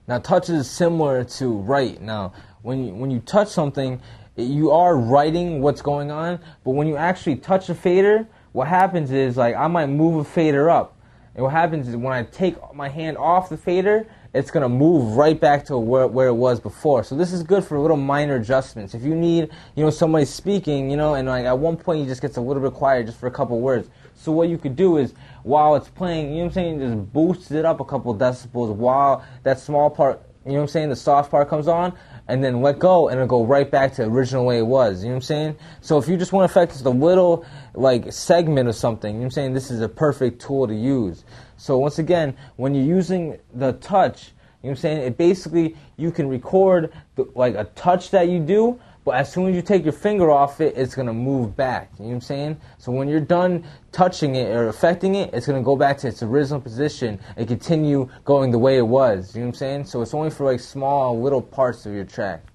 Now, touch is similar to write. Now, when you touch something, you are writing what's going on, but when you actually touch a fader, what happens is, like, I might move a fader up. And what happens is when I take my hand off the fader, it's going to move right back to where it was before. So this is good for little minor adjustments. If you need, somebody speaking, and like at one point he just gets a little bit quiet just for a couple words. So what you could do is, while it's playing, just boost it up a couple decibels while that small part, the soft part comes on, and then let go, and it'll go right back to the original way it was, So if you just want to affect just a little, like, segment of something, this is a perfect tool to use. So once again, when you're using the touch, it basically, you can record, like, a touch that you do, but as soon as you take your finger off it, it's going to move back, So when you're done touching it or affecting it, it's going to go back to its original position and continue going the way it was, So it's only for, like, small little parts of your track.